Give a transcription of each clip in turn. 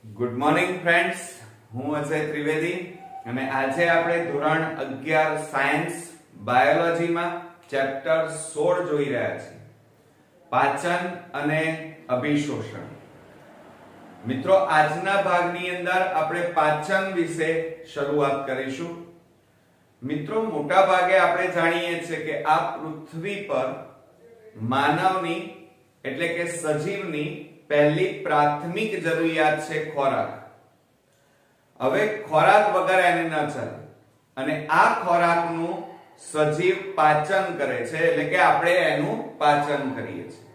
Good morning friends, હું અજય ત્રિવેદી અને આજે આપણે ધોરણ 11 સાયન્સ બાયોલોજીમાં ચેપ્ટર 16 જોઈ રહ્યા છીએ, પાચન અને અભિશોષણ. મિત્રો, આજના ભાગની અંદર આપણે પાચન વિશે શરૂઆત કરીશું. મિત્રો, મોટા ભાગે આપણે જાણીએ છીએ કે આ પૃથ્વી પર માનવની એટલે કે સજીવની પહેલી પ્રાથમિક જરૂરિયાત છે ખોરાક. હવે ખોરાક વગર એને ન ચાલે અને આ ખોરાકનું સજીવ પાચન કરે છે, એટલે કે આપણે એનું પાચન કરીએ છીએ.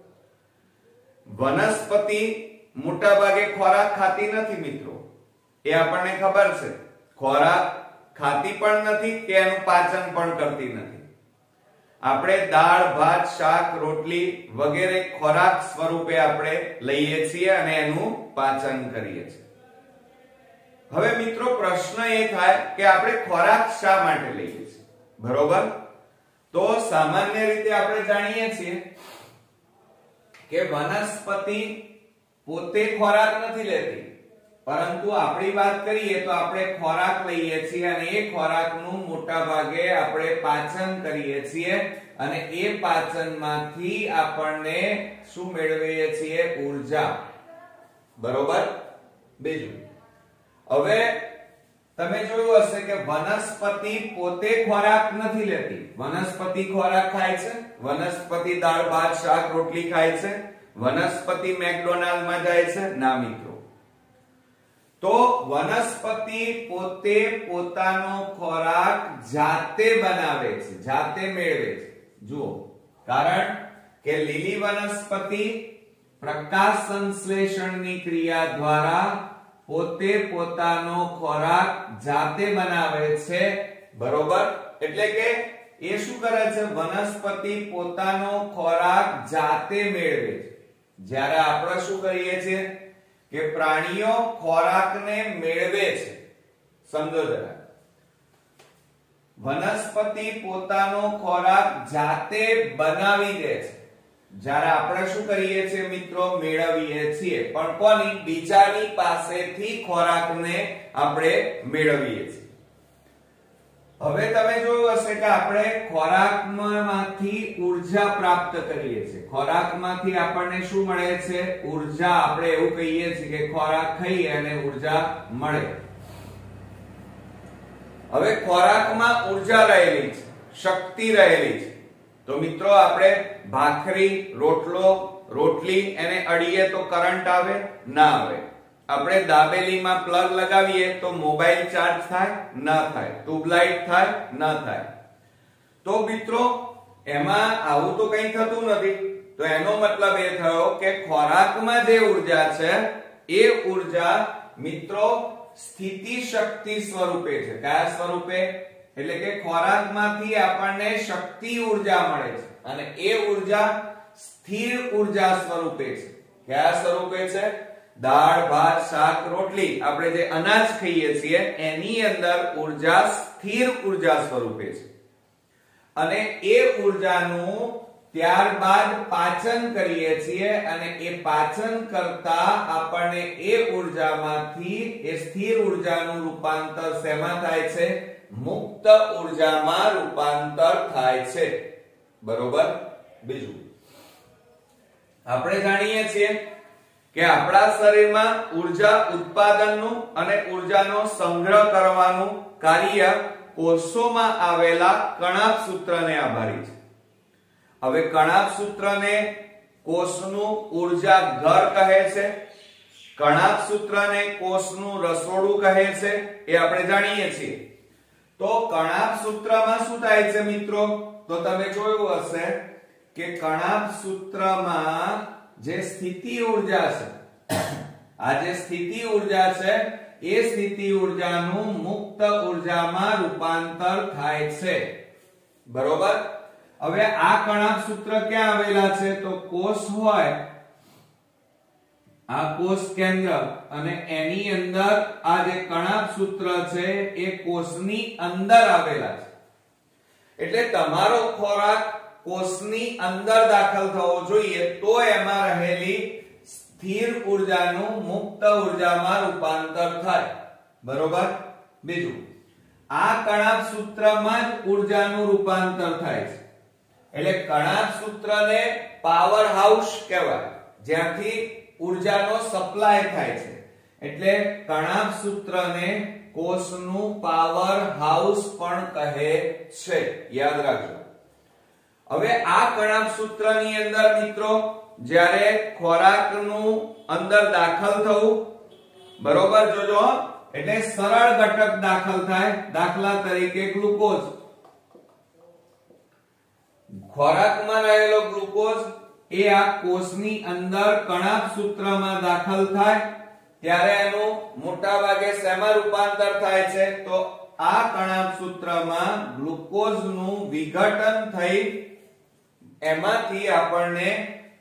વનસ્પતિ મોટા ભાગે ખોરાક ખાતી નથી મિત્રો, એ આપણને ખબર છે. ખોરાક ખાતી પણ નથી કે એનું પાચન પણ કરતી નથી. આપણે દાળ, ભાત, શાક, રોટલી વગેરે ખોરાક સ્વરૂપે આપણે લઈએ છીએ અને એનું પાચન કરીએ છીએ. હવે મિત્રો, પ્રશ્ન એ થાય કે આપણે ખોરાક શા માટે લઈએ છીએ? બરોબર, તો સામાન્ય રીતે આપણે જાણીએ છીએ કે વનસ્પતિ પોતે ખોરાક નથી લેતી, પરંતુ આપણી વાત કરીએ તો આપણે ખોરાક લઈએ છીએ અને એ ખોરાકનું મોટા ભાગે આપણે પાચન કરીએ છીએ અને એ પાચનમાંથી આપણને શું મેળવીએ છીએ? ઊર્જા. બરોબર. બીજું, હવે તમે જોયું હશે કે વનસ્પતિ પોતે ખોરાક નથી લેતી. વનસ્પતિ ખોરાક ખાય છે, વનસ્પતિ દાળ, ભાત, શાક, રોટલી ખાય છે, વનસ્પતિ મેકડોનાલ્ડમાં જાય છે? ના મિત્રો. તો વનસ્પતિ પોતે પોતાનો ખોરાક જાતે બનાવે છે, જાતે મેળવે છે. જુઓ, કારણ કે લીલી વનસ્પતિ પ્રકાશ સંશ્લેષણની ક્રિયા દ્વારા પોતે પોતાનો ખોરાક જાતે બનાવે છે. બરોબર, એટલે કે એ શું કરે છે? વનસ્પતિ પોતાનો ખોરાક જાતે મેળવે છે. જ્યારે આપણે શું કરીએ છીએ કે પ્રાણીઓ ખોરાકને મેળવે છે. સમજો જરા, વનસ્પતિ પોતાનો ખોરાક જાતે બનાવી દે છે, જ્યારે આપણે શું કરીએ છીએ મિત્રો? મેળવીએ છીએ. પણ કોની? બીજાની પાસેથી ખોરાકને આપણે મેળવીએ છીએ. હવે તમે જોયું હશે કે આપણે ખોરાકમાંથી ઊર્જા પ્રાપ્ત કરીએ છીએ. ખોરાકમાંથી આપણને શું મળે છે? ઊર્જા. આપણે એવું કહીએ છીએ કે ખોરાક ખાઈએ અને ઊર્જા મળે. હવે ખોરાકમાં ઊર્જા રહેલી છે, શક્તિ રહેલી છે. તો મિત્રો, આપણે ભાખરી, રોટલો, રોટલી એને અડીએ તો કરંટ આવે? ના આવે. આપણે દાબેલીમાં પ્લગ લગાવીએ તો મોબાઈલ ચાર્જ થાય? ન થાય. ટ્યુબલાઇટ થાય? ન થાય. તો મિત્રો, એમાં આવું તો કંઈ થતું નથી. તો એનો મતલબ એ થયો કે ખોરાકમાં જે ઊર્જા છે એ ઊર્જા મિત્રો સ્થિતિ શક્તિ સ્વરૂપે છે. કયા સ્વરૂપે? એટલે કે ખોરાકમાંથી આપણને શક્તિ ઊર્જા મળે છે અને એ ઊર્જા સ્થિર ઊર્જા સ્વરૂપે છે. કયા સ્વરૂપે છે? દાળ, ભાત, શાક, રોટલી આપણે જે અનાજ ખાઈએ છીએ એની અંદર ઊર્જા સ્થિર ઊર્જા સ્વરૂપે છે અને એ ઊર્જાનું ત્યારબાદ પાચન કરીએ છીએ અને એ પાચન કરતા આપણને એ ઊર્જામાંથી એ સ્થિર ઊર્જાનું રૂપાંતર શેમાં થાય છે? મુક્ત ઊર્જામાં રૂપાંતર થાય છે. બરોબર. બીજું, આપણે જાણીએ છીએ કે આપણા શરીરમાં ઊર્જા ઉત્પાદનનું અને ઊર્જાનો સંગ્રહ કરવાનું કાર્ય કોષોમાં આવેલા કણાભ સૂત્રને આભારી છે. હવે કણાભ સૂત્રને કોષનું ઊર્જા ઘર કહે છે, કણાભ સૂત્રને કોષનું રસોડું કહે છે, એ આપણે જાણીએ છીએ. તો કણાભ સૂત્રમાં શું થાય છે મિત્રો? તો તમે જોયું હશે કે કણાભ સૂત્રમાં જે સ્થિતિ ઊર્જા છે, આ જે સ્થિતિ ઊર્જા છે એ સ્થિતિ ઊર્જાનું મુક્ત ઊર્જામાં રૂપાંતર થાય છે. બરોબર. હવે આ કણાભ સૂત્ર ક્યાં આવેલા છે? તો કોષ હોય, આ કોષ કેન્દ્ર અને એની અંદર આ જે કણાભ સૂત્ર છે એ કોષની અંદર આવેલા છે. એટલે તમારો ખોરાક કોષની અંદર દાખલ થવો જોઈએ તો એમાં રહેલી સ્થિર ઉર્જાનું મુક્ત ઉર્જામાં રૂપાંતર થાય, બરોબર. બીજું, આ કણાભ સૂત્રમાં જ ઉર્જાનું રૂપાંતર થાય છે, એટલે કણાભ સૂત્રને પાવર હાઉસ કહેવાય, જ્યાંથી ઉર્જાનો સપ્લાય થાય છે, એટલે કણાભ સૂત્રને કોષનું પાવર હાઉસ પણ કહે છે, યાદ રાખજો. હવે આ કણાભ સૂત્રની અંદર મિત્રો જ્યારે ખોરાકનું અંદર દાખલ થવું, બરોબર, જોજો, એટલે સરળ ઘટક દાખલ થાય, દાખલા તરીકે ગ્લુકોઝ. ખોરાકમાં રહેલો ગ્લુકોઝ એ આ કોષની અંદર કણાભ સૂત્રમાં દાખલ થાય ત્યારે એનું મોટા ભાગે શેમાં રૂપાંતર થાય છે? તો આ કણાભ સૂત્રમાં ગ્લુકોઝનું વિઘટન થઈ એમાંથી આપણને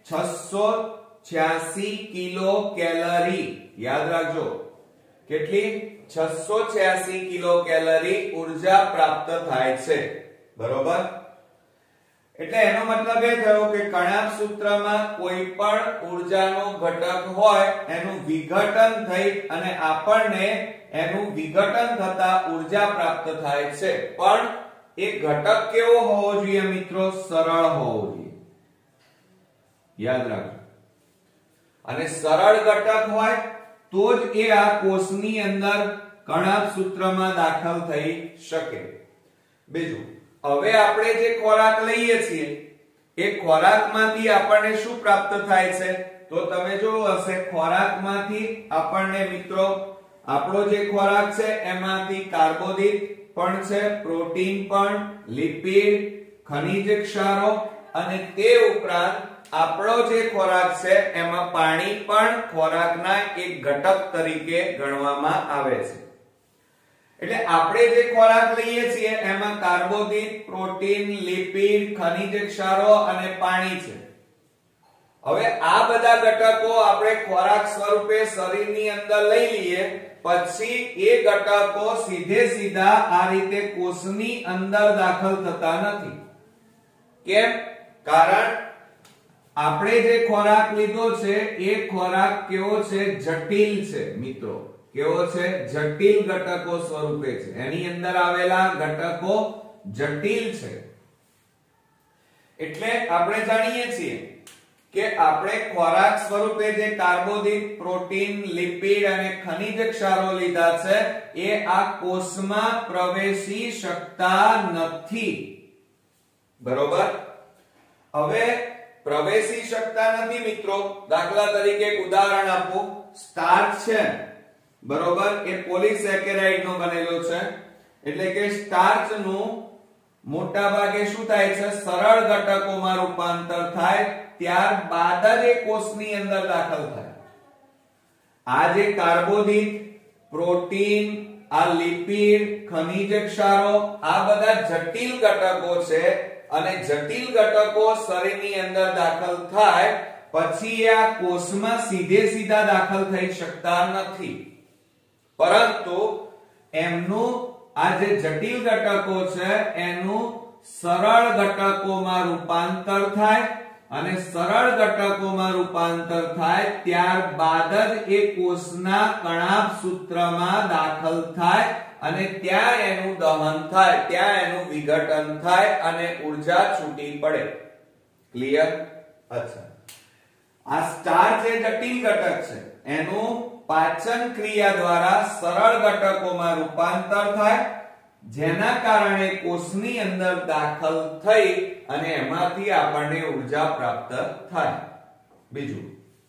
686 કિલો કેલરી, યાદ રાખજો, કેટલી? 686 કિલો કેલરી ઉર્જા પ્રાપ્ત થાય છે, બરોબર. એટલે એનો મતલબ એ થયો કે કણાભ સૂત્રમાં કોઈ પણ ઉર્જાનો ઘટક હોય એનું વિઘટન થઈ અને આપણને એનું વિઘટન થતા ઉર્જા પ્રાપ્ત થાય છે, પણ એ ઘટક કેવો હોવો જોઈએ મિત્રો? સરળ હોવો જોઈએ, યાદ રાખજો. અને સરળ ઘટક હોય તો જ એ આ કોષની અંદર કણાભ સૂત્રમાં દાખલ થઈ શકે. બીજું, હવે આપણે જે ખોરાક લઈએ છીએ એ ખોરાકમાંથી આપણને શું પ્રાપ્ત થાય છે? તો તમે જોયું હશે, ખોરાકમાંથી આપણને મિત્રો આપણો જે ખોરાક છે એમાંથી કાર્બોદિત પણ છે, પ્રોટીન પણ, લિપિડ, ખનિજ ક્ષારો અને તે ઉપરાંત આપણો જે ખોરાક છે એમાં પાણી પણ ખોરાકના એક ઘટક તરીકે ગણવામાં આવે છે. એટલે આપણે જે ખોરાક લઈએ છીએ એમાં કાર્બોદિત, પ્રોટીન, લિપિડ, ખનિજ ક્ષારો અને પાણી છે. હવે આ બધા ઘટકો આપણે ખોરાક સ્વરૂપે શરીરની અંદર લઈ લઈએ પછી એ ઘટકો સીધા આ રીતે કોષની અંદર દાખલ થતા નથી. કેમ? કારણ આપણે જે ખોરાક લીધો છે એ ખોરાક કેવો છે? જટિલ છે મિત્રો. કેવો છે? જટિલ ઘટકો સ્વરૂપે છે, એની અંદર આવેલા ઘટકો જટિલ છે. એટલે આપણે જાણીએ છીએ કે આપણે ખોરાક સ્વરૂપે જે કાર્બોદિત, પ્રોટીન, લિપિડ અને ખનિજ ક્ષારો લીધા છે એ આ કોષમાં પ્રવેશી શકતા નથી, બરોબર. હવે પ્રવેશી શકતા નથી મિત્રો, દાખલા તરીકે એક ઉદાહરણ આપું. સ્ટાર્ચ છે, બરોબર, એ પોલિસેકેરાઇડ નો બનેલો છે, એટલે કે સ્ટાર્ચ નું મોટા ભાગે શું થાય છે? સરળ ઘટકોમાં રૂપાંતર થાય, ત્યારબાદ જ એ કોષની અંદર દાખલ થાય. આ જે કાર્બોદિત, પ્રોટીન, આ લિપિડ, ખનિજ ક્ષારો આ બધા જટિલ ઘટકો છે અને જટિલ ઘટકો શરીરની અંદર દાખલ થાય પછી આ કોષમાં સીધા દાખલ થઈ શકતા નથી, પરંતુ એમનું આ જે જટિલ ઘટકો છે એનું સરળ ઘટકોમાં રૂપાંતર થાય અને સરળ ઘટકોમાં રૂપાંતર થાય ત્યારબાદ જ એ કોષના કણાભ સૂત્રમાં દાખલ થાય અને ત્યાં એનું દહન થાય, ત્યાં એનું વિઘટન થાય અને ઊર્જા છૂટી પડે. ક્લિયર? અચ્છા, આ સ્ટાર્ચ એ જટિલ ઘટક છે, એનું પાચન ક્રિયા દ્વારા સરળ ઘટકોમાં રૂપાંતર થાય જેના કારણે કોષની અંદર દાખલ થઈ અને એમાંથી આપણને ઊર્જા પ્રાપ્ત થાય. બીજું,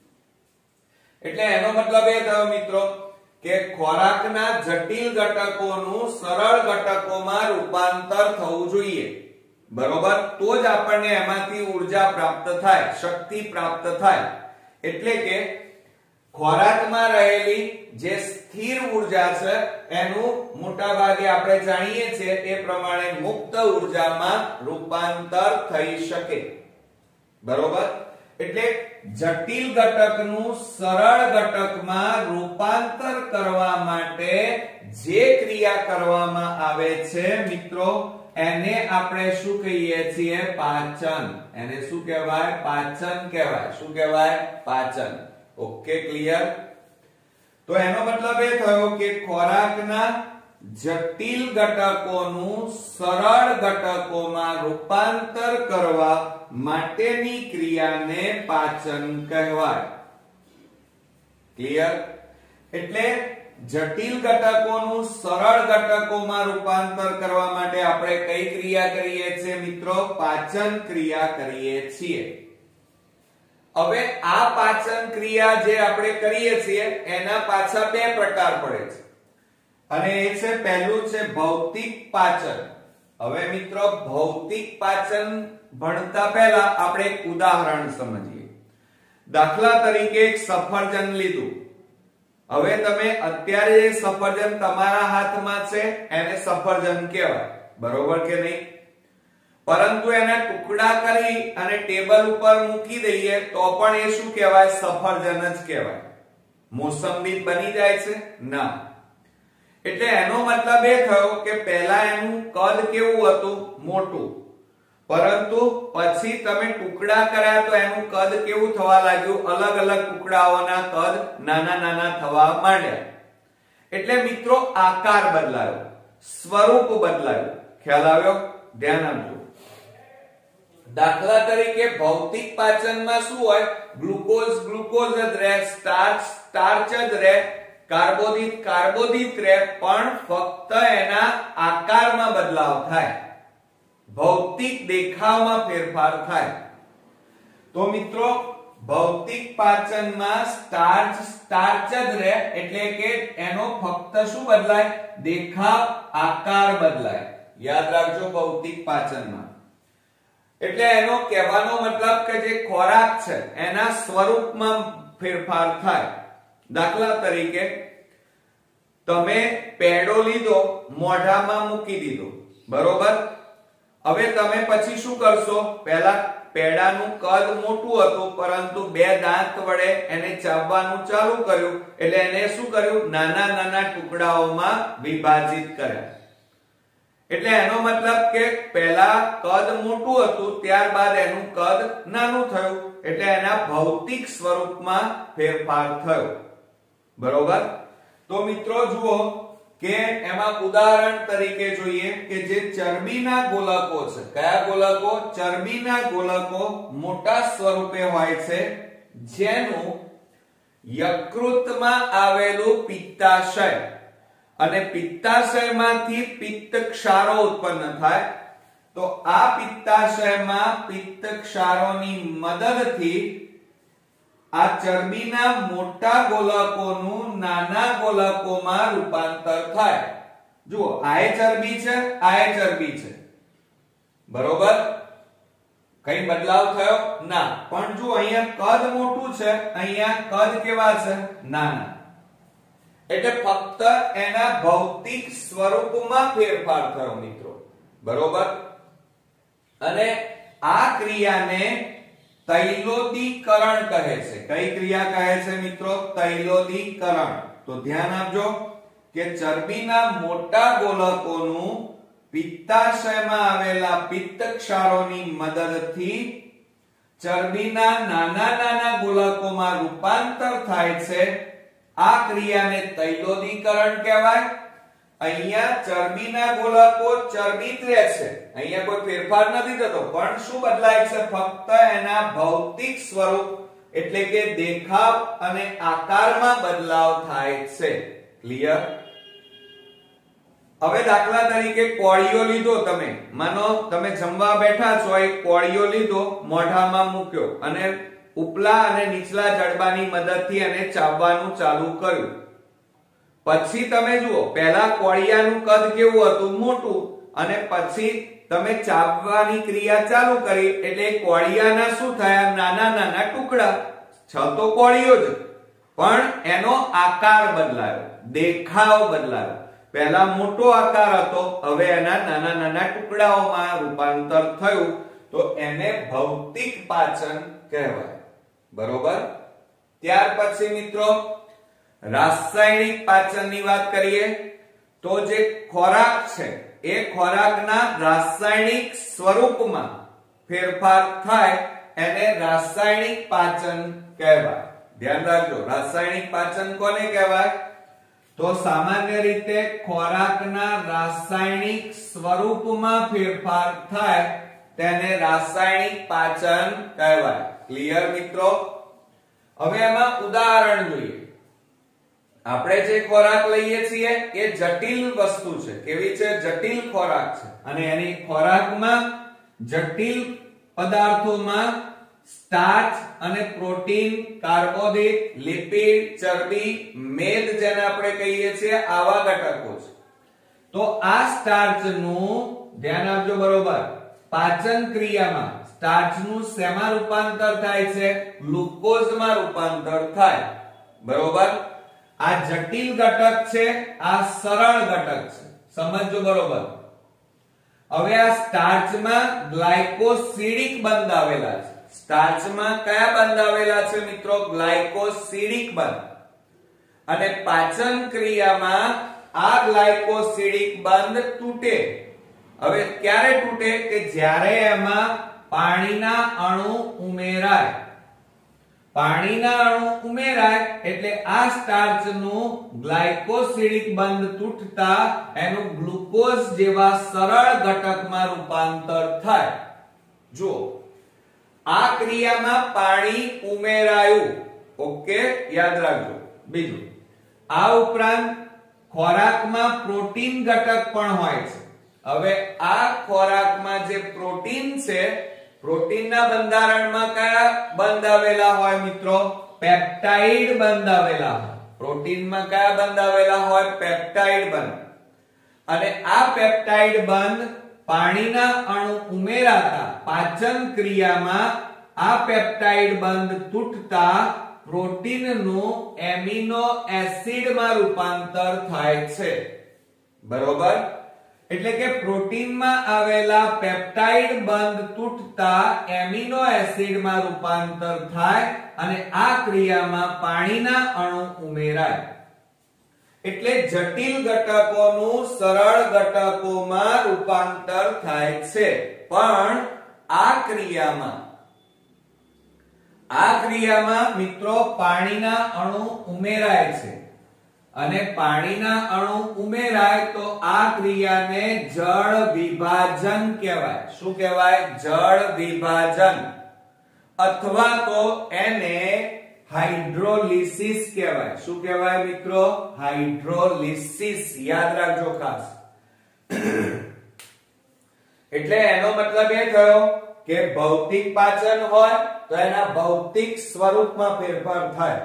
એટલે એનો મતલબ એ થયો મિત્રો કે ખોરાકના જટિલ ઘટકોનું સરળ ઘટકોમાં રૂપાંતર થવું જોઈએ, બરોબર, તો જ આપણને એમાંથી ઊર્જા પ્રાપ્ત થાય, શક્તિ પ્રાપ્ત થાય. એટલે કે ખોરાકમાં રહેલી જે સ્થિર ઊર્જા છે એનું મોટા ભાગે આપણે જાણીએ છીએ એ પ્રમાણે મુક્ત ઊર્જામાં રૂપાંતર થઈ શકે, બરોબર. એટલે જટિલ ઘટકનું સરળ ઘટકમાં રૂપાંતર કરવા માટે જે ક્રિયા કરવામાં આવે છે મિત્રો એને આપણે શું કહીએ છીએ? પાચન. એને શું કહેવાય? પાચન કહેવાય. શું કહેવાય? પાચન. Okay, clear? તો એનો મતલબ એ થયો કે ખોરાકના જટિલ ઘટકોનું સરળ ઘટકોમાં રૂપાંતર કરવા માટેની ક્રિયાને પાચન કહેવાય. ક્લિયર? એટલે જટિલ ઘટકોનું સરળ ઘટકોમાં રૂપાંતર કરવા માટે આપણે કઈ ક્રિયા કરીએ છીએ મિત્રો? પાચન ક્રિયા કરીએ છીએ. હવે આ પાચન ક્રિયા જે આપણે કરીએ છીએ એના પાછા બે પ્રકાર પડે છે, અને એ છે, પહેલું છે ભૌતિક પાચન. હવે મિત્રો ભૌતિક પાચન ભણતા પહેલા આપણે એક ઉદાહરણ સમજીએ. દાખલા તરીકે એક સફરજન લીધું. હવે તમે અત્યારે જે સફરજન તમારા હાથમાં છે એને સફરજન કહેવાય, બરોબર કે નહીં? પરંતુ એના ટુકડા કરી અને ટેબલ ઉપર મૂકી દઈએ તો પણ એ શું કહેવાય? સફરજન જ કહેવાય. મોસંબી બની જાય છે? ના. એટલે એનો મતલબ એ થયો કે પહેલા એનું કદ કેવું હતું? મોટું. પરંતુ પછી તમે ટુકડા કર્યા તો એનું કદ કેવું થવા લાગ્યું? અલગ અલગ ટુકડાઓના કદ નાના નાના થવા માંડ્યા. એટલે મિત્રો આકાર બદલાયો, સ્વરૂપ બદલાયું. ખ્યાલ આવ્યો? ધ્યાન આપજો. દાખલા તરીકે ભૌતિક પાચનમાં શું હોય? ગ્લુકોઝ ગ્લુકોઝ જ રહે, સ્ટાર્ચ સ્ટાર્ચ જ રહે, કાર્બોદિત કાર્બોદિત રહે, પણ ફક્ત એના આકારમાં બદલાવ થાય, ભૌતિક દેખાવમાં ફેરફાર થાય. તો મિત્રો ભૌતિક પાચનમાં સ્ટાર્ચ સ્ટાર્ચ જ રહે, એટલે કે એનો ફક્ત શું બદલાય? દેખાવ, આકાર બદલાય. યાદ રાખજો ભૌતિક પાચનમાં. એટલે એનો કહેવાનો મતલબ કે જે ખોરાક છે એના સ્વરૂપમાં ફેરફાર થાય. દાખલા તરીકે તમે પેડો લીધો, મોઢામાં મૂકી દીધો, બરોબર? હવે તમે પછી શું કરશો? પહેલા પેડાનું કદ મોટું હતું, પરંતુ બે દાંત વડે એને ચાવવાનું ચાલુ કર્યું, એટલે એને શું કર્યું? નાના નાના ટુકડાઓમાં વિભાજિત કર્યા. એટલે એનો મતલબ કે પહેલા કદ મોટું હતું, ત્યારબાદ એનું કદ નાનું થયું, એટલે એના ભૌતિક સ્વરૂપમાં ફેરફાર થયો, બરોબર? તો મિત્રો જુઓ કે એમાં ઉદાહરણ તરીકે જોઈએ કે જે ચરબીના ગોલકો છે. કયા ગોલકો? ચરબીના ગોલકો મોટા સ્વરૂપે હોય છે, જેનું યકૃતમાં આવેલું પિત્તાશય, અને પિત્તાશયમાંથી પિત્ત ક્ષારો ઉત્પન્ન થાય. તો આ પિત્તાશયમાં પિત્ત ક્ષારોની મદદથી આ ચરબીના મોટા ગોલકોનું નાના ગોલકોમાં રૂપાંતર થાય. જુઓ, આ ચરબી છે, આ ચરબી છે, બરોબર? કઈ બદલાવ થયો? ના. પણ જો અહીંયા કદ મોટું છે, અહીંયા કદ કેવા છે? નાના. એટલે ફક્ત એના ભૌતિક સ્વરૂપમાં ફેરફાર થયો મિત્રો, બરોબર? અને આ ક્રિયાને તૈલોદીકરણ કહે છે. કઈ ક્રિયા કહે છે મિત્રો? તૈલોદીકરણ. તો ધ્યાન આપજો કે ચરબીના મોટા ગોલકોનું પિત્તાશયમાં આવેલા પિત્ત ક્ષારોની મદદથી ચરબીના નાના નાના ગોલકોમાં રૂપાંતર થાય છે. આ ક્રિયાને તૈલોદીકરણ કહેવાય. અહીંયા ચરબીના ગોલકો ચરબી જ રહે છે, અહીંયા કોઈ ફેરફાર નથી થતો, પણ શું બદલાય છે? ફક્ત એના ભૌતિક સ્વરૂપ એટલે કે દેખાવ અને આકારમાં બદલાવ થાય છે. ક્લિયર? હવે દાખલા તરીકે કોળિયો લીધો તમે, માનો તમે જમવા બેઠા છો, એક કોળિયો લીધો, મોઢામાં મૂક્યો અને ઉપલા અને નીચલા જડબાની મદદથી એને ચાવવાનું ચાલુ કર્યું. પછી તમે જુઓ, પહેલા કોળિયાનું કદ કેવું હતું? મોટું. અને પછી તમે ચાવવાની ક્રિયા ચાલુ કરી, એટલે કોળિયાના શું થયા? નાના નાના ટુકડા. છ તો કોળિયો જ, પણ એનો આકાર બદલાયો, દેખાવ બદલાયો. પહેલા મોટો આકાર હતો, હવે એના નાના નાના ટુકડાઓમાં રૂપાંતર થયું, તો એને ભૌતિક પાચન કહેવાય, બરોબર? ત્યાર પછી મિત્રો રાસાયણિક પાચનની વાત કરીએ તો જે ખોરાક છે એ ખોરાકના રાસાયણિક સ્વરૂપમાં ફેરફાર થાય એને રાસાયણિક પાચન કહેવાય. ધ્યાન રાખજો, રાસાયણિક પાચન કોને કહેવાય? તો સામાન્ય રીતે ખોરાકના રાસાયણિક સ્વરૂપમાં ફેરફાર થાય તેને રાસાયણિક પાચન કહેવાય. ક્લિયર મિત્રો? હવે એમાં ઉદાહરણ જોઈએ. આપણે જે ખોરાક લઈએ છીએ એ જટિલ વસ્તુ છે. કેવી છે? જટિલ ખોરાક છે. અને એની ખોરાકમાં જટિલ પદાર્થોમાં સ્ટાર્ચ અને પ્રોટીન, કાર્બોદિત, લિપિડ, ચરબી, મેદ જેને આપણે કહીએ છીએ આવા ઘટકો છે. તો આ સ્ટાર્ચનું ધ્યાન આપજો બરોબર, પાચન ક્રિયામાં સ્ટાર્ચનું શેમાં રૂપાંતર થાય છે? ગ્લુકોઝમાં રૂપાંતર થાય. બરોબર? આ જટિલ ઘટક છે, આ સરળ ઘટક છે. સમજજો બરોબર. હવે આ સ્ટાર્ચમાં ગ્લાયકોસિડિક બંધ આવેલા છે. સ્ટાર્ચમાં કયા બંધ આવેલા છે મિત્રો? ગ્લાયકોસિડિક બંધ. અને પાચન ક્રિયામાં આ ગ્લાયકોસિડિક બંધ તૂટે. હવે ક્યારે તૂટે? કે જ્યારે એમાં પાણીના અણુ ઉમેરાય. પાણીના અણુ ઉમેરાય એટલે આ સ્ટાર્ચનું ગ્લાયકોસિડિક બંધ તૂટતા એનું ગ્લુકોઝ જેવા સરળ ઘટકમાં રૂપાંતર થાય. જો આ ક્રિયામાં પાણી ઉમેરાયું, ઓકે, યાદ રાખજો. બીજું, આ ઉપરાંત ખોરાકમાં પ્રોટીન ઘટક પણ હોય છે. હવે આ ખોરાકમાં જે પ્રોટીન છે, પ્રોટીનના બંધારણમાં કયા બંધ આવેલા હોય મિત્રો? પેપ્ટાઇડ બંધ આવેલા હોય. પ્રોટીનમાં કયા બંધ આવેલા હોય? પેપ્ટાઇડ બંધ. અને આ પેપ્ટાઇડ બંધ પાણીના અણુ ઉમેરાતા પાચન ક્રિયામાં આ પેપ્ટાઇડ બંધ તૂટતા પ્રોટીનનું એમિનો એસિડમાં રૂપાંતર થાય છે. બરોબર? એટલે કે પ્રોટીનમાં આવેલા પેપ્ટાઇડ બંધ તૂટતા એમિનો એસિડમાં રૂપાંતર થાય અને આ ક્રિયામાં પાણીના અણુ ઉમેરાય. એટલે જટિલ ઘટકોનું સરળ ઘટકોમાં રૂપાંતર થાય છે. પણ આ ક્રિયામાં મિત્રો પાણીના અણુ ઉમેરાય છે. અને પાણીના અણુ ઉમેરાય તો આ ક્રિયાને જળ વિભાજન કહેવાય. શું કહેવાય? જળ વિભાજન. અથવા તો એને હાઇડ્રોલિસિસ કહેવાય. શું કહેવાય મિત્રો? હાઇડ્રોલિસિસ. યાદ રાખજો ખાસ. એટલે એનો મતલબ એ થયો કે ભૌતિક પાચન હોય તો એના ભૌતિક સ્વરૂપમાં ફેરફાર થાય.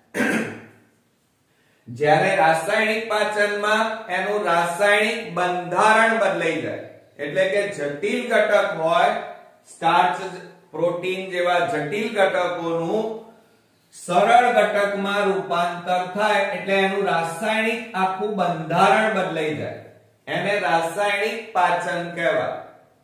જ્યારે રાસાયણિક પાચનમાં એનું રાસાયણિક બંધારણ બદલાઈ જાય. એટલે કે જટિલ ઘટક હોય, સ્ટાર્ચ, પ્રોટીન જેવા જટિલ ઘટકોનું સરળ ઘટકમાં રૂપાંતર થાય એટલે એનું રાસાયણિક આખું બંધારણ બદલાઈ જાય. એને રાસાયણિક પાચન કહેવાય.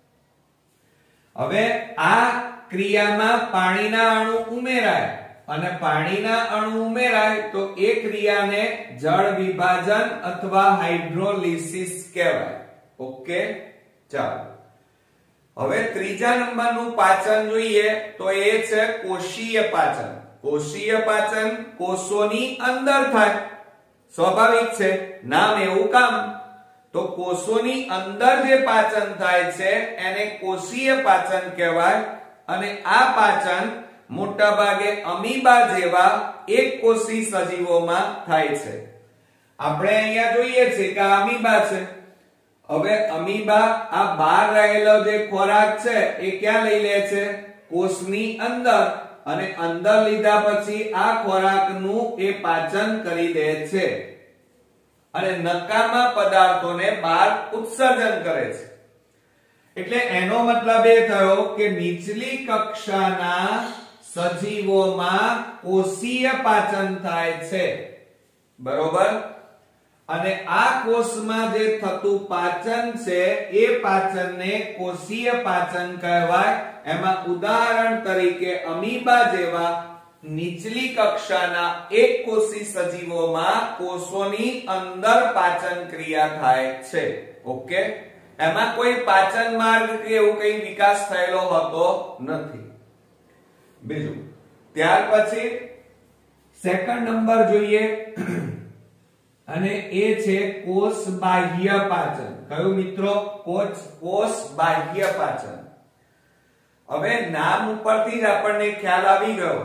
હવે આ ક્રિયામાં પાણીના અણુ ઉમેરાય અને પાણીના અણુ ઉમેરાય તો એ ક્રિયાને જળ વિભાજન અથવા હાઇડ્રોલિસિસ કહેવાય. ઓકે, ચાલો. હવે ત્રીજા નંબરનું પાચન જોઈએ તો એ છે કોષીય પાચન. કોષીય પાચન કોષોની અંદર થાય. સ્વાભાવિક છે, નામ એવું કામ. તો કોષોની અંદર જે પાચન થાય છે એને કોષીય પાચન કહેવાય. અને આ પાચન મોટા ભાગે અમીબા જેવા એક કોષી સજીવોમાં થાય છે. આપણે અહીંયા જોઈએ છીએ કે આ અમીબા છે. હવે અમીબા આ બહાર રહેલો જે ખોરાક છે એ ક્યાં લઈ લે છે? કોષની અંદર. અને અંદર લીધા પછી આ ખોરાકનું એ પાચન કરી દે છે અને નકામા પદાર્થોને બહાર ઉત્સર્જન કરે છે. એટલે એનો મતલબ એ થયો કે નીચલી કક્ષાના સજીવોમાં કોષીય પાચન થાય છે. બરોબર? અને આ કોષમાં જે થતું પાચન છે એ પાચનને કોષીય પાચન કહેવાય. એમાં ઉદાહરણ તરીકે અમીબા જેવા નીચલી કક્ષાના એક કોષી સજીવોમાં કોષોની અંદર પાચન ક્રિયા થાય છે. ઓકે, એમાં કોઈ પાચન માર્ગ કે એવું કઈ વિકાસ થયેલો હોતો નથી. બીજું, ત્યાર પછી સેકન્ડ નંબર જોઈએ અને એ છે કોષ બાહ્ય પાચન. કયું મિત્રો? કોષ બાહ્ય પાચન. હવે નામ ઉપરથી જ આપણને ખ્યાલ આવી ગયો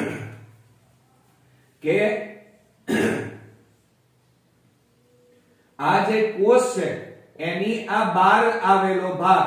કે આ જે કોષ છે એની આ બહાર આવેલો ભાગ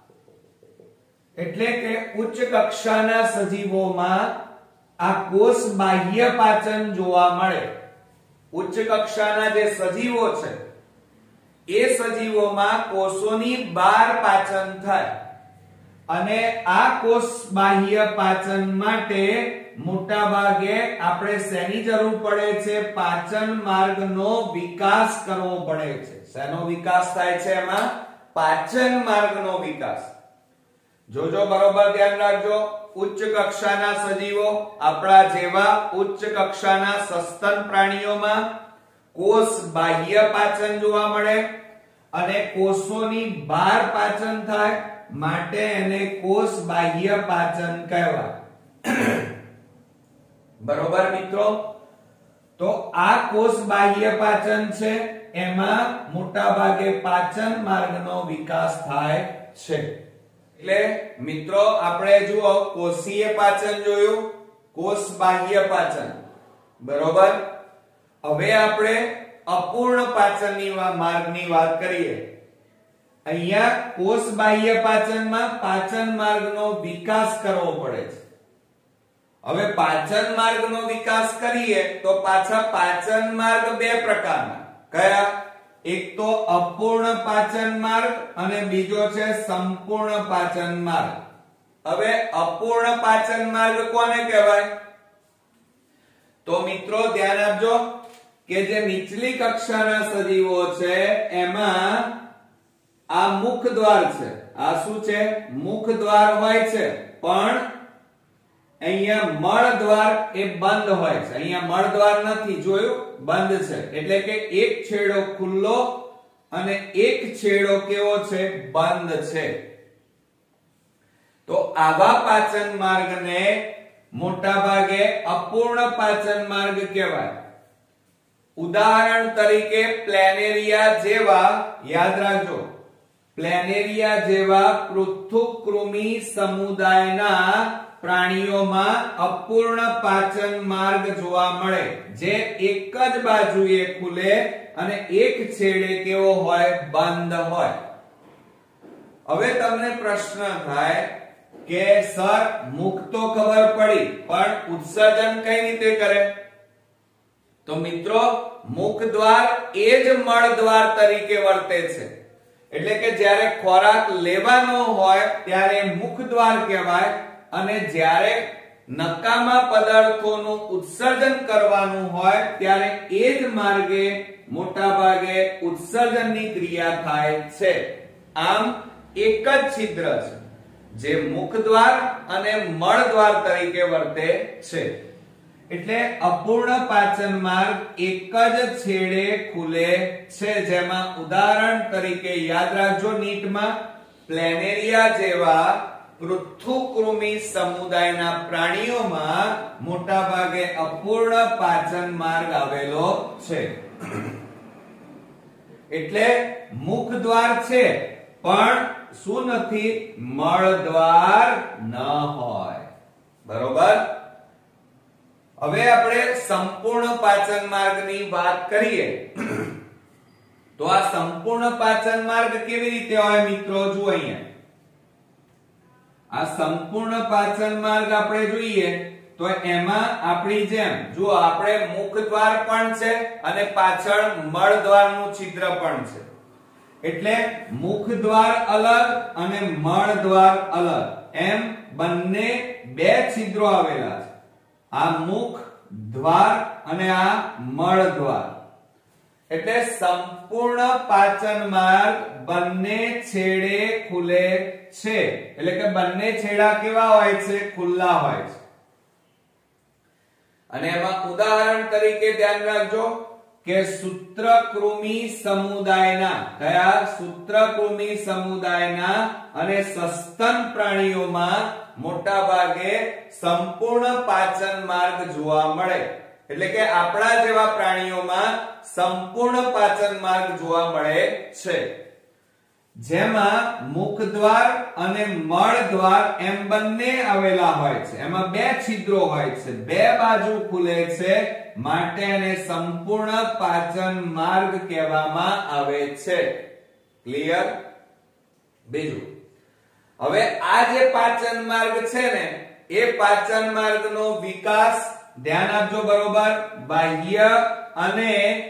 એટલે કે ઉચ્ચ કક્ષાના સજીવોમાં આ કોષ બાહ્ય પાચન જોવા મળે. ઉચ્ચ કક્ષાના જે સજીવો છે એ સજીવોમાં કોષોની બહાર પાચન થાય અને આ કોષ બાહ્ય પાચન માટે મોટા ભાગે આપણે શેની જરૂર પડે છે? પાચન માર્ગનો વિકાસ કરવો પડે છે. શેનો વિકાસ થાય છે? એમાં પાચન માર્ગનો વિકાસ. જોજો બરોબર ધ્યાન રાખજો. ઉચ્ચ કક્ષાના સજીવો આપણા જેવા ઉચ્ચ કક્ષાના સસ્તન પ્રાણીઓમાં કોષ બાહ્ય પાચન જોવા મળે અને કોષોની બહાર પાચન થાય માટે એને કોષ બાહ્ય પાચન કહેવાય. બરોબર મિત્રો? તો આ કોષ બાહ્ય પાચન છે એમાં મોટા ભાગે પાચન માર્ગનો વિકાસ થાય છે. એટલે મિત્રો આપણે જુઓ કોષીય પાચન જોયું, કોષ બાહ્ય પાચન. બરોબર? હવે આપણે અપૂર્ણ પાચનની માર્ગની વાત કરીએ. અહીંયા કોષ બાહ્ય પાચનમાં પાચન માર્ગનો વિકાસ કરવો પડે છે. હવે પાચન માર્ગનો વિકાસ કરીએ તો પાછા પાચન માર્ગ બે પ્રકારના. કયા? એક તો અપૂર્ણ પાચન માર્ગ અને બીજો છે સંપૂર્ણ પાચન માર્ગ. હવે અપૂર્ણ પાચન માર્ગ કોને કહેવાય? તો મિત્રો ધ્યાન આપજો કે જે નીચલી કક્ષાના સજીવો છે એમાં આ મુખ દ્વાર છે. આ શું છે? મુખ દ્વાર હોય છે પણ અહીંયા મળ દ્વાર એ બંધ હોય છે. અહીંયા મળ દ્વાર નથી, જોયું? બંધ છે. એટલે કે એક છેડો ખુલ્લો અને એક છેડો કેવો છે? બંધ છે. તો આવા પાચન માર્ગને મોટા ભાગે અપૂર્ણ પાચન માર્ગ કહેવાય. ઉદાહરણ તરીકે પ્લેનેરિયા જેવા, યાદ રાખજો, પ્લેનેરિયા જેવા પૃથુકૃમિ સમુદાયના પ્રાણીઓમાં અપૂર્ણ પાચન માર્ગ જોવા મળે જે એક જ બાજુએ ખુલે અને એક છેડે કેવો હોય? બંધ હોય. હવે તમને પ્રશ્ન થાય કે સર મુખ તો ખબર પડી પણ ઉત્સર્જન કઈ રીતે કરે? તો મિત્રો મુખ દ્વાર એ જ મળ દ્વાર તરીકે વર્તે છે. એટલે કે જ્યારે ખોરાક લેવાનો હોય ત્યારે મુખ દ્વાર કહેવાય અને જ્યારે નકામા પદાર્થોનું ઉત્સર્જન કરવાનું હોય ત્યારે એ જ માર્ગે મોટા ભાગે ઉત્સર્જનની ક્રિયા થાય છે. આમ એક જ છિદ્ર છે જે મુખ દ્વાર અને મળ દ્વાર તરીકે વર્તે છે. એટલે અપૂર્ણ પાચન માર્ગ એક જ છેડે ખુલે છે. જેમાં ઉદાહરણ તરીકે યાદ રાખજો નીટમાં પ્લેનેરિયા જેવા પૃથુકૃમિ સમુદાયના પ્રાણીઓમાં મોટા ભાગે અપૂર્ણ પાચન માર્ગ આવેલો છે. એટલે મુખ દ્વાર છે પણ શું નથી? મળ દ્વાર ન હોય. બરોબર? હવે આપણે સંપૂર્ણ પાચન માર્ગની વાત કરીએ તો આ સંપૂર્ણ પાચન માર્ગ કેવી રીતે હોય મિત્રો? જુઓ અહીંયા આ સંપૂર્ણ પાચન માર્ગ આપણે જોઈએ તો એમાં આપણી જેમ જો આપણે મુખ દ્વાર પણ છે અને પાછળ મળ દ્વારનું છિદ્ર પણ છે. એટલે મુખ દ્વાર અલગ અને મળ દ્વાર અલગ એમ બંને બે છિદ્રો આવેલા છે. આ મુખ દ્વાર અને આ મળ દ્વાર. એટલે સંપૂર્ણ પાચન માર્ગ બંને છેડે ખુલે છે. એટલે કે બંને છેડા કેવા હોય છે? ખુલ્લા હોય છે. અને એમાં ઉદાહરણ તરીકે ધ્યાન રાખજો કે સૂત્રકૃમિ સમુદાયના, કયા? સૂત્રકૃમિ સમુદાયના અને સસ્તન પ્રાણીઓમાં મોટા ભાગે સંપૂર્ણ પાચન માર્ગ જોવા મળે. એટલે કે આપણા જેવા પ્રાણીઓમાં સંપૂર્ણ પાચન માર્ગ જોવા મળે છે, જેમાં મુખદ્વાર અને મળદ્વાર એમ બંને આવેલા હોય છે. એમાં બે છિદ્રો હોય છે, બે બાજુ ખુલે છે, માટે એને સંપૂર્ણ પાચન માર્ગ કહેવામાં આવે છે. ક્લિયર? બીજું, હવે આ જે પાચન માર્ગ છે ને, એ પાચન માર્ગનો વિકાસ ધ્યાન આપજો બરોબર, બાહ્ય અને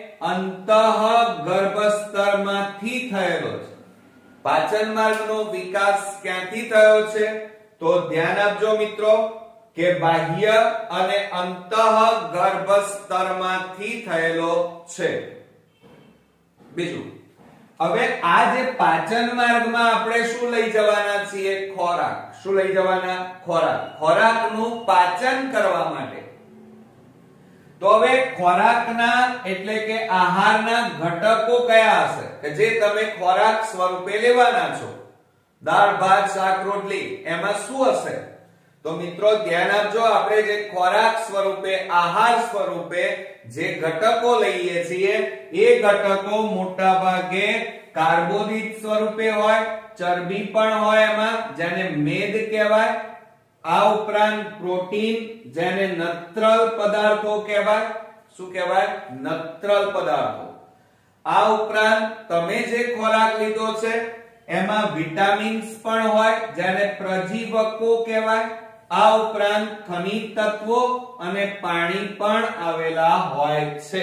અંતઃગર્ભસ્તરમાંથી થયેલો છે. પાચન માર્ગનો વિકાસ ક્યાંથી થયો છે? તો ધ્યાન આપજો મિત્રો કે બાહ્ય અને અંતઃગર્ભસ્તરમાંથી થયેલો છે. બીજું, હવે આ જે પાચન માર્ગમાં આપણે શું લઈ જવાના છીએ? ખોરાક. શું લઈ જવાના? ખોરાક. ખોરાકનું પાચન કરવા માટે. તો હવે ખોરાકના એટલે કે આહારના ઘટકો કયા હશે કે જે તમે ખોરાક સ્વરૂપે લેવાના છો? દાળ, ભાત, શાક, રોટલી, એમાં શું હશે? તો મિત્રો ધ્યાન આપજો, આપણે જે ખોરાક સ્વરૂપે, આહાર સ્વરૂપે જે ઘટકો લઈએ છીએ એ ઘટકો મોટા ભાગે કાર્બોદિત સ્વરૂપે હોય, ચરબી પણ હોય એમાં, જેને મેદ કહેવાય. આ ઉપરાંત પ્રોટીન, જેને નત્રલ પદાર્થો કહેવાય. શું કહેવાય? નત્રલ પદાર્થો. આ ઉપરાંત તમે જે ખોરાક લીધો છે એમાં વિટામિન્સ પણ હોય, જેને પ્રજીવકો કહેવાય. આ ઉપરાંત ખનિજ તત્વો અને પાણી પણ આવેલા હોય છે.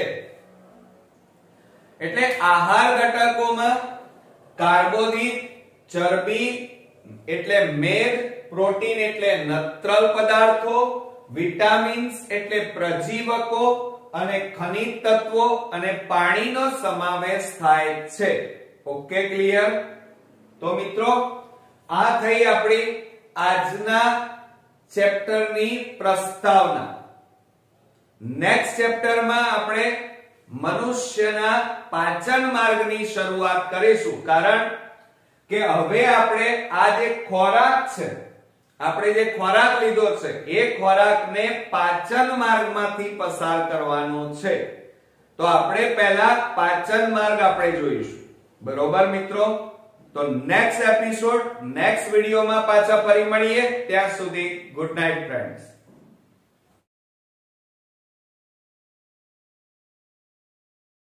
એટલે આહાર ઘટકોમાં કાર્બોદિત, ચરબી એટલે મેદ, પ્રોટીન એટલે નત્રલ પદાર્થો, વિટામિન્સ એટલે પ્રજીવકો અને ખનિજ તત્વો અને પાણીનો સમાવેશ થાય છે. Okay, clear? તો મિત્રો આ થઈ આપણી આજના ચેપ્ટરની પ્રસ્તાવના. નેક્સ્ટ ચેપ્ટરમાં આપણે મનુષ્યના પાચન માર્ગની શરૂઆત કરીશું, કારણ કે હવે આપણે આ જે ખોરાક છે, આપણે જે ખોરાક લીધો છે એ ખોરાકને પાચન માર્ગમાંથી પસાર કરવાનો છે. તો આપણે પહેલા પાચન માર્ગ આપણે જોઈશું. બરોબર મિત્રો? તો નેક્સ્ટ એપિસોડ, નેક્સ્ટ વિડિયોમાં પાછા ફરી મળીએ. ત્યાં સુધી ગુડ નાઇટ ફ્રેન્ડ્સ.